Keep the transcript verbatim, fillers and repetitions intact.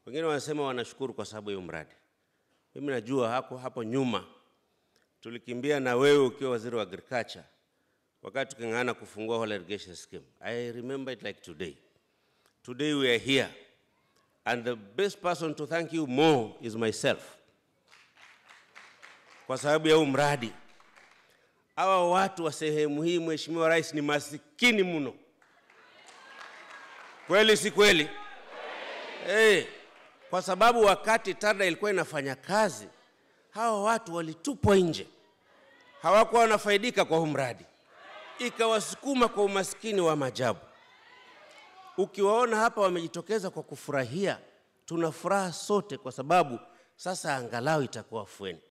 Wengine wanasema wanashukuru kwa sababu ya mradi. Mimi najua hapo hapo nyuma tulikimbia na wewe ukiwa waziri wa agriculture wakati tuking'ang'ana kufungua whole irrigation scheme. I remember it like today. Today we are here, and the best person to thank you more is myself. Kwa sababu ya mradi. Hawa watu wa sehemu hii, Mheshimiwa Rais, ni masikini mno. Kweli si kweli? Eh, hey, kwa sababu wakati Tana ilikuwa inafanya kazi, hawa watu walitupwa nje. Hawakuwa wanafaidika kwa huu mradi. Ikawasukuma kwa umaskini wa majabu. Ukiwaona hapa wamejitokeza kwa kufurahia, tunafuraha sote kwa sababu sasa angalau itakuwa afueni.